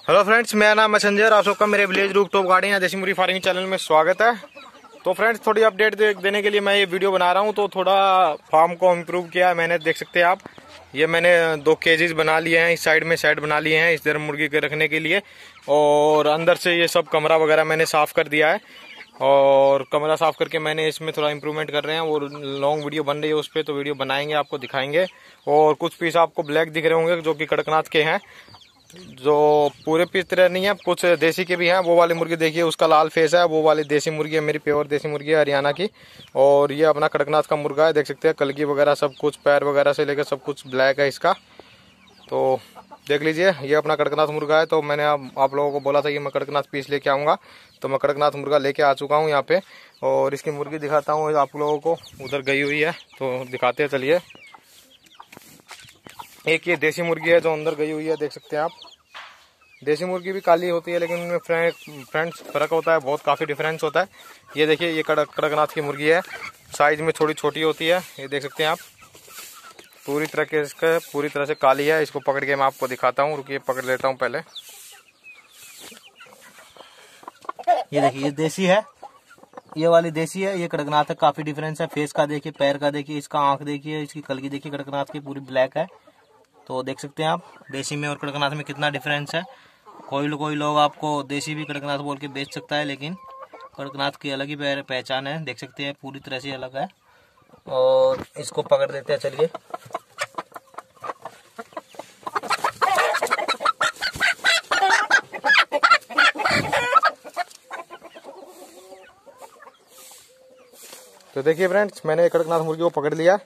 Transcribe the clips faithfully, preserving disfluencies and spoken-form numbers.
Hello friends, मेरा नाम है संजय और आप सबका मेरे विलेज रूप टॉप गार्डन या देसी मुर्गी फार्मिंग चैनल में स्वागत है। तो फ्रेंड्स, थोड़ी अपडेट दे, देने के लिए मैं ये वीडियो बना रहा हूँ। तो थोड़ा फार्म को इम्प्रूव किया है मैंने, देख सकते हैं आप। ये मैंने दो केजेस बना लिए हैं, इस साइड में सेट बना लिए हैं इस इधर मुर्गी के रखने के लिए। और अंदर से ये सब कमरा वगैरह मैंने साफ कर दिया है और कमरा साफ करके मैंने इसमें थोड़ा इम्प्रूवमेंट कर रहे हैं। वो लॉन्ग वीडियो बन रही है उस पर, तो वीडियो बनाएंगे, आपको दिखाएंगे। और कुछ पीस आपको ब्लैक दिख रहे होंगे जो कि कड़कनाथ के हैं, जो पूरे पीस तरह नहीं है, कुछ देसी के भी हैं। वो वाली मुर्गी देखिए, उसका लाल फेस है, वो वाली देसी मुर्गी है, मेरी प्योर देसी मुर्गी है हरियाणा की। और ये अपना कड़कनाथ का मुर्गा है, देख सकते हैं कलगी वगैरह सब कुछ, पैर वगैरह से लेकर सब कुछ ब्लैक है इसका। तो देख लीजिए, ये अपना कड़कनाथ मुर्गा है। तो मैंने आप, आप लोगों को बोला था कि मैं कड़कनाथ पीस लेके आऊँगा, तो मैं कड़कनाथ मुर्गा लेके आ चुका हूँ यहाँ पे। और इसकी मुर्गी दिखाता हूँ आप लोगों को, उधर गई हुई है तो दिखाते हैं, चलिए। एक ये देसी मुर्गी है जो अंदर गई हुई है, देख सकते हैं आप। देसी मुर्गी भी काली होती है, लेकिन उनमें फ्रेंड्स फर्क होता है, बहुत काफ़ी डिफरेंस होता है। ये देखिए, ये कड़क कड़कनाथ की मुर्गी है, साइज में थोड़ी छोटी होती है, ये देख सकते हैं आप। पूरी तरह के इसका पूरी तरह से काली है। इसको पकड़ के मैं आपको दिखाता हूँ, रुकिए पकड़ लेता हूँ पहले। ये देखिए, ये देसी है, ये वाली देसी है, ये कड़कनाथ है। काफी डिफरेंस है, फेस का देखिए, पैर का देखिए, इसका आंख देखिए, इसकी कलगी देखिए, कड़कनाथ की पूरी ब्लैक है। तो देख सकते हैं आप देसी में और कड़कनाथ में कितना डिफरेंस है। कोई कोई लोग आपको देसी भी कड़कनाथ बोल के बेच सकता है, लेकिन कड़कनाथ की अलग ही पहचान है, देख सकते हैं पूरी तरह से अलग है। और इसको पकड़ देते हैं, चलिए। तो देखिए फ्रेंड्स, मैंने कड़कनाथ मुर्गी को पकड़ लिया।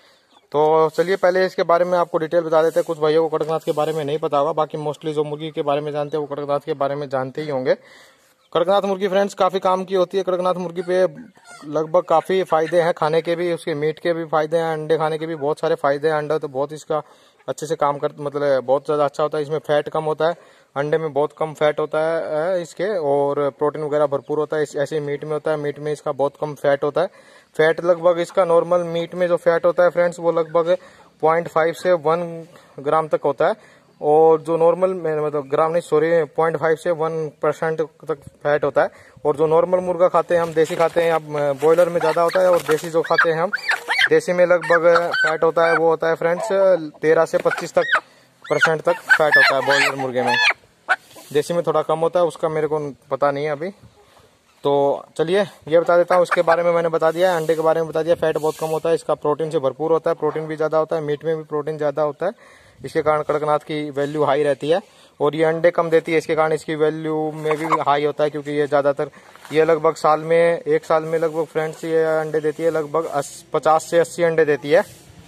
तो चलिए पहले इसके बारे में आपको डिटेल बता देते हैं। कुछ भाइयों को कड़कनाथ के बारे में नहीं पता होगा, बाकी मोस्टली जो मुर्गी के बारे में जानते हैं वो कड़कनाथ के बारे में जानते ही होंगे। कड़कनाथ मुर्गी फ्रेंड्स काफ़ी काम की होती है। कड़कनाथ मुर्गी पे लगभग काफ़ी फायदे हैं, खाने के भी, उसके मीट के भी फायदे हैं, अंडे खाने के भी बहुत सारे फायदे हैं। अंडा तो बहुत इसका अच्छे से काम कर, मतलब बहुत ज़्यादा अच्छा होता है। इसमें फैट कम होता है, अंडे में बहुत कम फैट होता है इसके, और प्रोटीन वगैरह भरपूर होता है। इस ऐसे मीट में होता है, मीट में इसका बहुत कम फैट होता है। फैट लगभग इसका नॉर्मल मीट में जो फैट होता है फ्रेंड्स, वो लगभग पॉइंट फाइव से वन ग्राम तक होता है। और जो नॉर्मल मतलब ग्राम नहीं सॉरी पॉइंट फाइव से वन परसेंट तक फैट होता है। और जो नॉर्मल मुर्गा खाते हैं हम, देसी खाते हैं, अब बॉयलर में ज़्यादा होता है। और देसी जो खाते हैं हम, देसी में लगभग फैट होता है, वो होता है फ्रेंड्स तेरह से पच्चीस तक परसेंट तक फैट होता है बॉयलर मुर्गे में। देसी में थोड़ा कम होता है, उसका मेरे को पता नहीं है अभी। तो चलिए ये बता देता हूँ, उसके बारे में मैंने बता दिया है। अंडे के बारे में बता दिया, फैट बहुत कम होता है, इसका प्रोटीन से भरपूर होता है, प्रोटीन भी ज़्यादा होता है, मीट में भी प्रोटीन ज़्यादा होता है। इसके कारण कड़कनाथ की वैल्यू हाई रहती है। और ये अंडे कम देती है, इसके कारण इसकी वैल्यू में भी हाई होता है, क्योंकि ये ज़्यादातर ये लगभग साल में एक साल में लगभग फ्रेंड्स ये अंडे देती है, लगभग पचास से अस्सी अंडे देती है।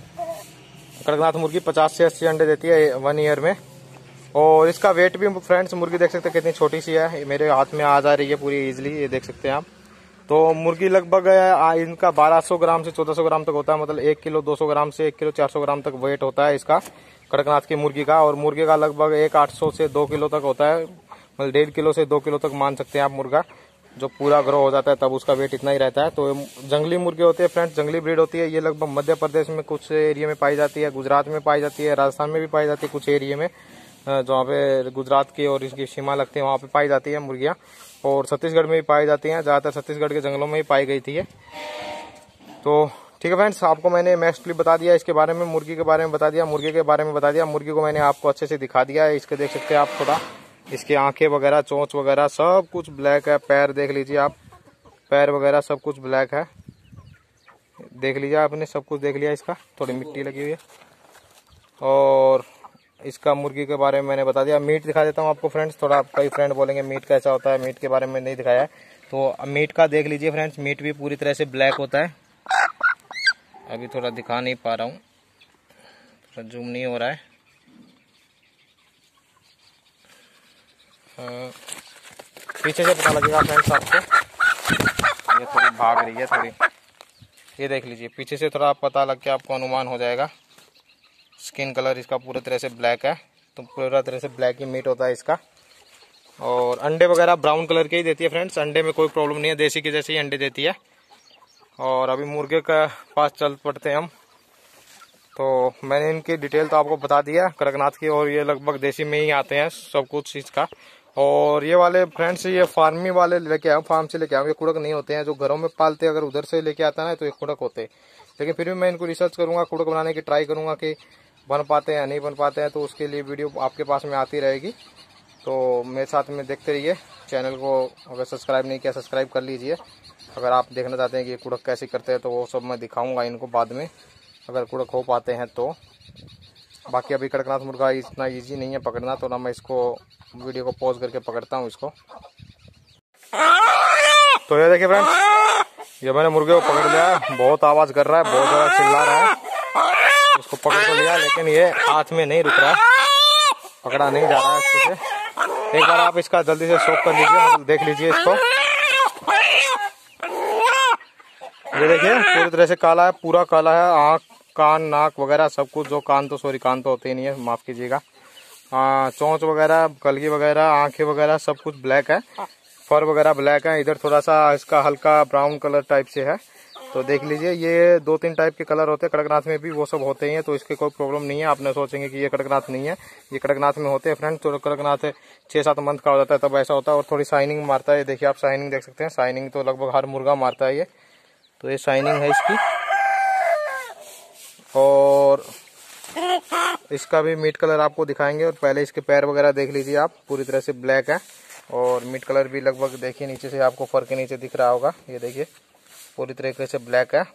कड़कनाथ मुर्गी पचास से अस्सी अंडे देती है वन ईयर में। और इसका वेट भी फ्रेंड्स, मुर्गी देख सकते हैं कितनी छोटी सी है, मेरे हाथ में आ जा रही है पूरी इजीली, ये देख सकते हैं आप। तो मुर्गी लगभग इनका बारह सौ ग्राम से चौदह सौ ग्राम तक होता है, मतलब एक किलो दो सौ ग्राम से एक किलो चार सौ ग्राम तक वेट होता है इसका, कड़कनाथ की मुर्गी का। और मुर्गे का लगभग एक आठ सौ से दो किलो तक होता है, मतलब डेढ़ किलो से दो किलो तक मान सकते हैं आप। मुर्गा जो पूरा ग्रो हो जाता है तब उसका वेट इतना ही रहता है। तो जंगली मुर्गे होते हैं फ्रेंड्स, जंगली ब्रीड होती है। ये लगभग मध्य प्रदेश में कुछ एरिया में पाई जाती है, गुजरात में पाई जाती है, राजस्थान में भी पाई जाती है कुछ एरिया में, जहाँ पे गुजरात की और इसकी सीमा लगती है वहाँ पे पाई जाती है मुर्गियाँ। और छत्तीसगढ़ में भी पाई जाती हैं, ज़्यादातर छत्तीसगढ़ के जंगलों में ही पाई गई थी ये। तो ठीक है फ्रेंड्स, आपको मैंने मोस्टली बता दिया इसके बारे में, मुर्गी के बारे में बता दिया, मुर्गे के बारे में बता दिया। मुर्गी को मैंने आपको अच्छे से दिखा दिया है। इसके देख सकते हैं आप, थोड़ा इसकी आंखें वगैरह, चोंच वगैरह सब कुछ ब्लैक है। पैर देख लीजिए आप, पैर वगैरह सब कुछ ब्लैक है, देख लीजिए आपने, सब कुछ देख लिया। इसका थोड़ी मिट्टी लगी हुई है। और इसका मुर्गी के बारे में मैंने बता दिया। मीट दिखा देता हूँ आपको फ्रेंड्स, थोड़ा कई फ्रेंड बोलेंगे मीट कैसा होता है, मीट के बारे में नहीं दिखाया है। तो मीट का देख लीजिए फ्रेंड्स, मीट भी पूरी तरह से ब्लैक होता है। अभी थोड़ा दिखा नहीं पा रहा हूँ, थोड़ा जूम नहीं हो रहा है। आ, पीछे से पता लगेगा फ्रेंड्स आपको, ये थोड़ी भाग रही है थोड़ी, ये देख लीजिए पीछे से थोड़ा पता लग के आपको अनुमान हो जाएगा। स्किन कलर इसका पूरी तरह से ब्लैक है, तो पूरा तरह से ब्लैक ही मीट होता है इसका। और अंडे वगैरह ब्राउन कलर के ही देती है फ्रेंड्स, अंडे में कोई प्रॉब्लम नहीं है, देसी के जैसे ही अंडे देती है। और अभी मुर्गे का पास चल पड़ते हैं हम। तो मैंने इनकी डिटेल तो आपको बता दिया कड़कनाथ की, और ये लगभग देसी में ही आते हैं सब कुछ चीज़ का। और ये वाले फ्रेंड्स ये फार्मी वाले लेके आऊँ, फार्म से लेके आऊँ, ये कुड़क नहीं होते हैं जो घरों में पालते हैं। अगर उधर से लेके आता है ना तो ये कुड़क होते हैं, लेकिन फिर भी मैं इनको रिसर्च करूँगा, कुड़क बनाने की ट्राई करूँगा कि बन पाते हैं या नहीं बन पाते हैं। तो उसके लिए वीडियो आपके पास में आती रहेगी, तो मेरे साथ में देखते रहिए। चैनल को अगर सब्सक्राइब नहीं किया सब्सक्राइब कर लीजिए। अगर आप देखना चाहते हैं कि कुड़क कैसे करते हैं तो वो सब मैं दिखाऊंगा इनको बाद में, अगर कुड़क हो पाते हैं तो। बाकी अभी कड़कनाथ मुर्गा इतना इजी नहीं है पकड़ना, तो ना मैं इसको वीडियो को पॉज करके पकड़ता हूँ इसको। तो ये देखिए फ्रेंड्स, ये मैंने मुर्गे को पकड़ लिया है, बहुत आवाज़ कर रहा है, बहुत ज़्यादा चिल्ला रहा है। उसको पकड़ तो लिया लेकिन ये हाथ में नहीं रुक रहा है, पकड़ा नहीं जा रहा है अच्छे से। एक बार आप इसका जल्दी से शॉक कर लीजिए, मतलब देख लीजिए इसको। ये देखिए पूरी तरह से काला है, पूरा काला है, आँख कान नाक वगैरह सब कुछ, जो कान तो सॉरी कान तो होते ही नहीं है, माफ़ कीजिएगा, चोंच वगैरह कलगी वगैरह आंखें वगैरह सब कुछ ब्लैक है, फर वगैरह ब्लैक है। इधर थोड़ा सा इसका हल्का ब्राउन कलर टाइप से है, तो देख लीजिए। ये दो तीन टाइप के कलर होते हैं कड़कनाथ में भी, वो सब होते ही हैं, तो इसके कोई प्रॉब्लम नहीं है। आपने सोचेंगे कि ये कड़कनाथ नहीं है, ये कड़कनाथ में होते हैं फ्रेंड। तो कड़कनाथ छः सात मंथ का हो जाता है तब ऐसा होता है, और थोड़ी शाइनिंग मारता है। देखिए आप शाइनिंग देख सकते हैं, शाइनिंग तो लगभग हर मुर्गा मारता है ये, तो ये शाइनिंग है इसकी। और इसका भी मीट कलर आपको दिखाएंगे, और पहले इसके पैर वगैरह देख लीजिए आप, पूरी तरह से ब्लैक है, और मीट कलर भी लगभग देखिए नीचे से आपको फर के नीचे दिख रहा होगा, ये देखिए पूरी तरीके से ब्लैक है।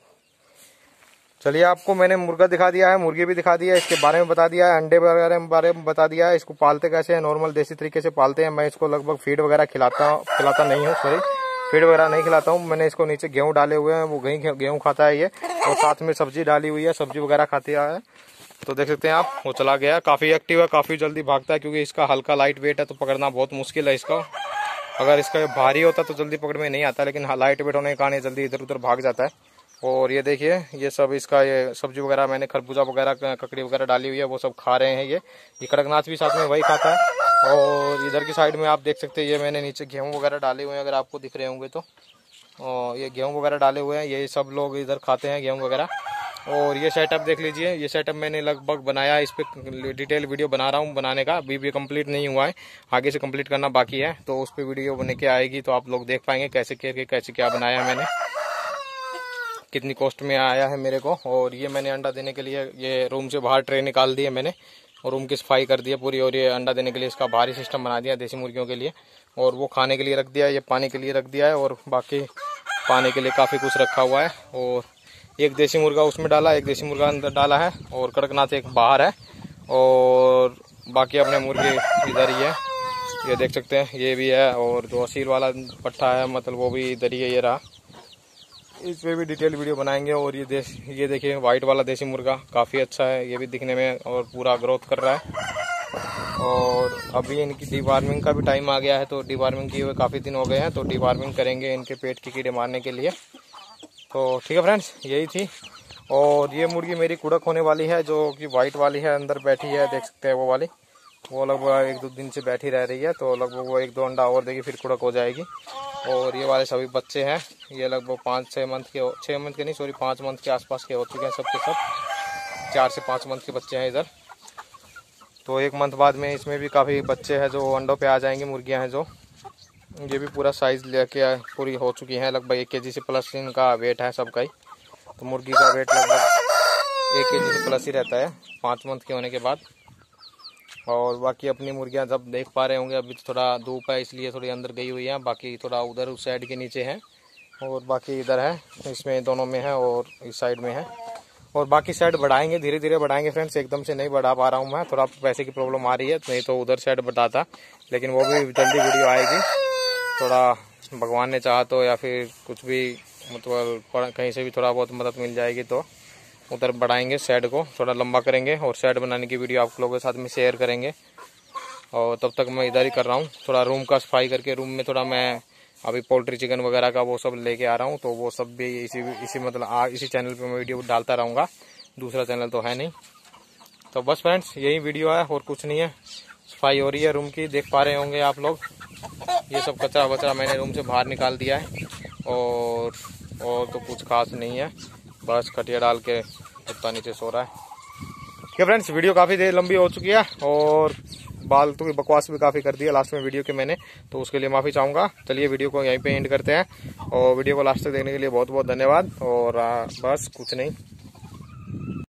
चलिए आपको मैंने मुर्गा दिखा दिया है, मुर्गी भी दिखा दिया है, इसके बारे में बता दिया है, अंडे वगैरह के बारे में बता दिया है। इसको पालते कैसे हैं, नॉर्मल देसी तरीके से पालते हैं। मैं इसको लगभग फीड वगैरह खिलाता खिलाता नहीं हूँ, सॉरी फीड वगैरह नहीं खिलाता हूँ। मैंने इसको नीचे गेहूँ डाले हुए हैं, वो गेहूँ गेहूँ खाता है ये, और साथ में सब्जी डाली हुई है, सब्जी वगैरह खाती है। तो देख सकते हैं आप, वो चला गया, काफ़ी एक्टिव है, काफ़ी जल्दी भागता है, क्योंकि इसका हल्का लाइट वेट है तो पकड़ना बहुत मुश्किल है इसका। अगर इसका भारी होता तो जल्दी पकड़ में नहीं आता, लेकिन लाइट वेट होने के कारण जल्दी इधर उधर भाग जाता है। और ये देखिए ये सब इसका ये सब्जी वगैरह मैंने खरबूजा वगैरह ककड़ी वगैरह डाली हुई है, वो सब खा रहे हैं। ये ये कड़कनाथ भी साथ में वही खाता है। और इधर की साइड में आप देख सकते हैं, ये मैंने नीचे गेहूँ वगैरह डाले हुए हैं, अगर आपको दिख रहे होंगे तो। और ये गेहूँ वगैरह डाले हुए हैं, ये सब लोग इधर खाते हैं गेहूँ वगैरह। और ये सेटअप देख लीजिए, ये सेटअप मैंने लगभग बनाया, इस पर डिटेल वीडियो बना रहा हूँ, बनाने का अभी भी कंप्लीट नहीं हुआ है, आगे से कंप्लीट करना बाकी है। तो उस पर वीडियो बन के आएगी तो आप लोग देख पाएंगे कैसे करके कैसे क्या बनाया मैंने, कितनी कॉस्ट में आया है मेरे को। और ये मैंने अंडा देने के लिए ये रूम से बाहर ट्रे निकाल दिए मैंने, और रूम की सफाई कर दी है पूरी। और ये अंडा देने के लिए इसका भारी सिस्टम बना दिया देसी मुर्गियों के लिए, और वो खाने के लिए रख दिया है, ये पानी के लिए रख दिया है, और बाकी पाने के लिए काफ़ी कुछ रखा हुआ है। और एक देसी मुर्गा उसमें डाला, एक देसी मुर्गा अंदर डाला है, और कड़कनाथ एक बाहर है, और बाकी अपने मुर्गे इधर ही है, ये देख सकते हैं, ये भी है। और जो असील वाला पट्टा है मतलब वो भी इधर ही है, ये रहा। इस पर भी डिटेल वीडियो बनाएंगे। और ये देश ये देखिए वाइट वाला देसी मुर्गा काफ़ी अच्छा है, ये भी दिखने में, और पूरा ग्रोथ कर रहा है। और अभी इनकी डीवार्मिंग का भी टाइम आ गया है, तो डीवार्मिंग किए हुए काफ़ी दिन हो गए हैं, तो डीवार्मिंग करेंगे इनके पेट के कीड़े मारने के लिए। तो ठीक है फ्रेंड्स, यही थी। और ये मुर्गी मेरी कुड़क होने वाली है, जो कि वाइट वाली है, अंदर बैठी है, देख सकते हैं वो वाली, वो लगभग एक दो दिन से बैठी रह रही है, तो लगभग वो एक दो अंडा और देगी फिर कुड़क हो जाएगी। और ये वाले सभी बच्चे हैं, ये लगभग पाँच छः मंथ के छः मंथ के नहीं सॉरी पाँच मंथ के आसपास के हो चुके हैं, सब के सब चार से पाँच मंथ के बच्चे हैं इधर। तो एक मंथ बाद में इसमें भी काफ़ी बच्चे हैं जो अंडों पे आ जाएंगे, मुर्गियां हैं जो। ये भी पूरा साइज़ लेके पूरी हो चुकी हैं, लगभग एक के जी से प्लस इनका वेट है सबका ही। तो मुर्गी का वेट लगभग एक के जी से प्लस ही रहता है पाँच मंथ के होने के बाद। और बाकी अपनी मुर्गियां जब देख पा रहे होंगे, अभी तो थोड़ा धूप है इसलिए थोड़ी अंदर गई हुई है, बाकी थोड़ा उधर उस साइड के नीचे है, और बाकी इधर है, इसमें दोनों में है और इस साइड में है। और बाकी साइड बढ़ाएंगे, धीरे धीरे बढ़ाएंगे फ्रेंड्स, एकदम से नहीं बढ़ा पा रहा हूँ मैं, थोड़ा पैसे की प्रॉब्लम आ रही है, नहीं तो उधर साइड बढ़ाता, लेकिन वो भी जल्दी वीडियो आएगी। थोड़ा भगवान ने चाहा तो, या फिर कुछ भी मतलब कहीं से भी थोड़ा बहुत मदद मिल जाएगी तो उधर बढ़ाएंगे, शेड को थोड़ा लंबा करेंगे, और शेड बनाने की वीडियो आप लोगों के साथ में शेयर करेंगे। और तब तक मैं इधर ही कर रहा हूँ, थोड़ा रूम का सफाई करके, रूम में थोड़ा मैं अभी पोल्ट्री चिकन वगैरह का वो सब लेके आ रहा हूँ, तो वो सब भी इसी इसी मतलब आ, इसी चैनल पे मैं वीडियो डालता रहूँगा, दूसरा चैनल तो है नहीं। तो बस फ्रेंड्स यही वीडियो है और कुछ नहीं है। सफाई हो रही है रूम की, देख पा रहे होंगे आप लोग। ये सब कचरा वचरा मैंने रूम से बाहर निकाल दिया है, और और तो कुछ खास नहीं है, बस खटिया डाल के कुत्ता नीचे सो रहा है। ठीक है फ्रेंड्स, वीडियो काफ़ी देर लंबी हो चुकी है और फालतू की बकवास भी काफ़ी कर दिया लास्ट में वीडियो के मैंने, तो उसके लिए माफ़ी चाहूँगा। चलिए वीडियो को यहीं पे एंड करते हैं और वीडियो को लास्ट तक देखने के लिए बहुत बहुत धन्यवाद। और आ, बस कुछ नहीं।